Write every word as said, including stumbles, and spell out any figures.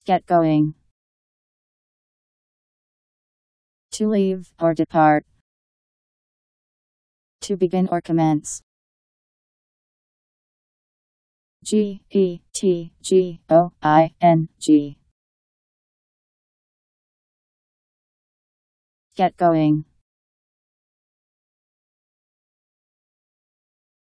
Get going. To leave or depart. To begin or commence. G E T G O I N G. Get going.